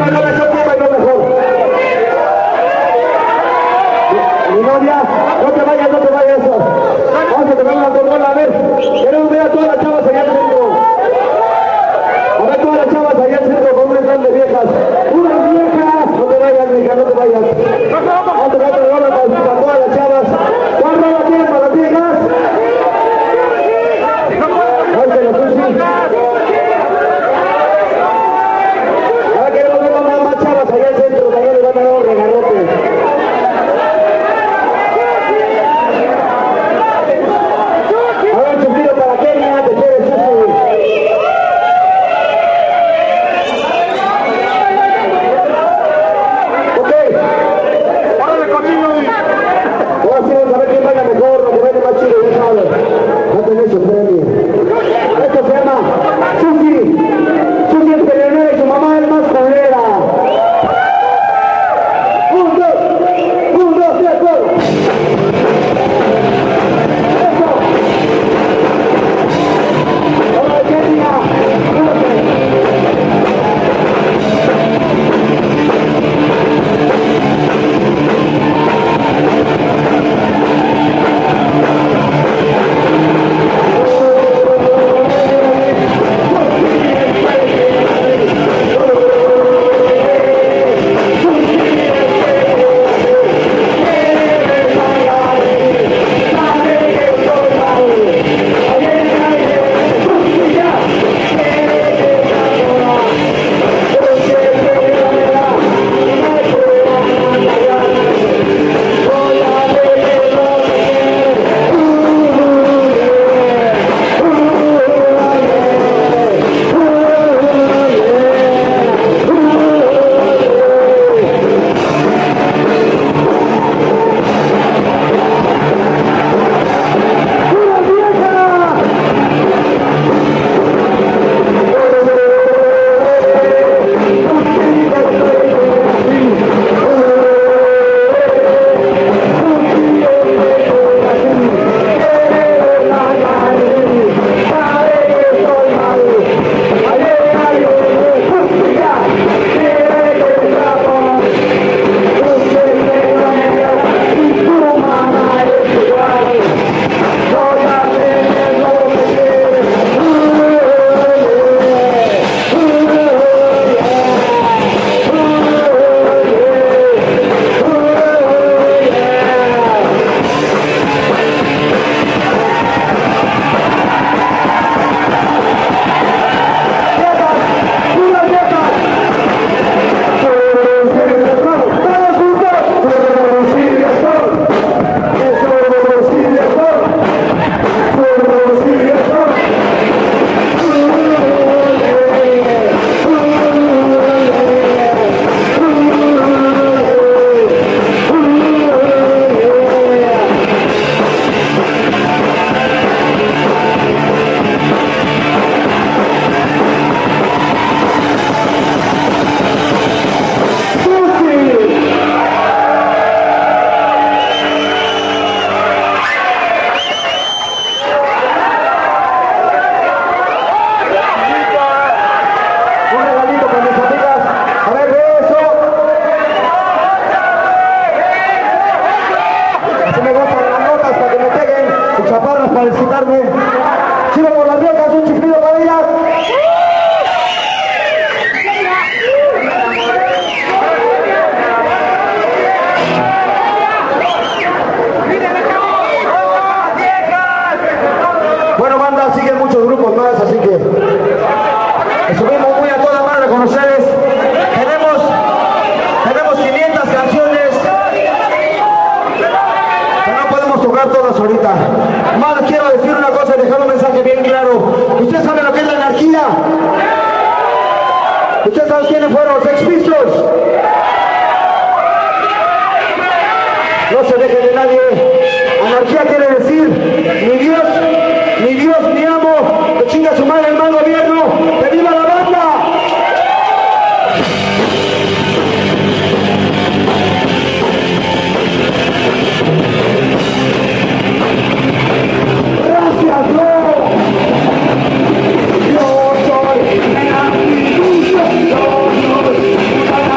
bailó mejor, ¿quién bailó mejor? Mi novia, no te vayas, no te vayas. Vamos a tocar una trombona, a ver. Queremos ver a todas las chavas allá al centro. A ver todas las chavas allá al centro con un montón de viejas. ¡Unas viejas! No te vayas, mija, no te vayas. Vamos a tocar trombona para todas las chavas. ¿Cuál rola tienen para las viejas? Óyelo, tú sí. Ahora queremos ver más chavas allá al centro, también les van a dar un regalote. Ahora un chupito para Kenia, te quiere Susi. Ok. Ahora le continúo. Ahora sí vamos a ver quién baila mejor, lo que baile más chido, ya sabes. No tenés su premio. Esto se llama Susi. Susi es peleonera y su mamá es más culera. Un, dos, tres, cuatro. Eso. Ahora Kenia, para felicitarme. Sigo por las viejas, un chiflido para ellas. Bueno, banda, siguen muchos grupos más, así que estuvimos muy a toda madre con ustedes. Tenemos 500 canciones que no podemos tocar todas ahorita. Más les quiero decir una cosa y dejar un mensaje bien claro. ¿Ustedes saben lo que es la anarquía? ¿Ustedes saben quiénes fueron los Sex Pistols? No se dejen de nadie. Anarquía quiere decir ni Dios, ni amo, que chinga su madre el mal gobierno, que viva la banda. Gracias, Dios. Yo soy el anticristo, yo soy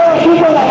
Quítala.